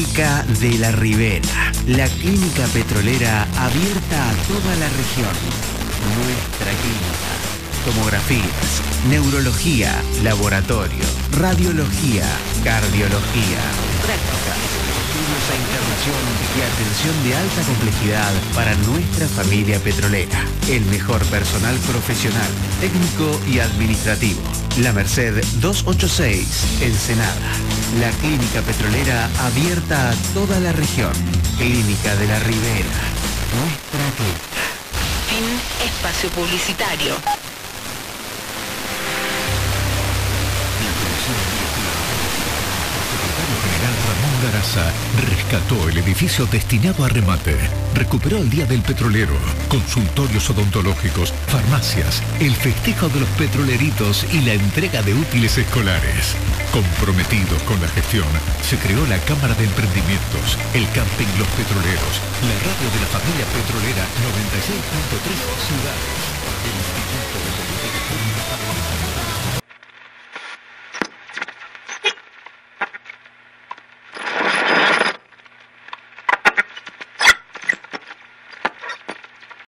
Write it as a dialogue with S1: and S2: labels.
S1: Clínica de la Ribera, la clínica petrolera abierta a toda la región. Nuestra clínica. Tomografías, neurología, laboratorio, radiología, cardiología, prácticas, estudios a internación y atención de alta complejidad para nuestra familia petrolera. El mejor personal profesional, técnico y administrativo. La Merced 286, Ensenada. La clínica petrolera abierta a toda la región. Clínica de la Ribera. Nuestra clínica.
S2: Fin espacio publicitario.
S3: General Ramón Garaza rescató el edificio destinado a remate, recuperó el Día del Petrolero, consultorios odontológicos, farmacias, el festejo de los petroleritos y la entrega de útiles escolares. Comprometidos con la gestión, se creó la Cámara de Emprendimientos, el Camping Los Petroleros, la radio de la familia petrolera 96.3 Ciudades, el Instituto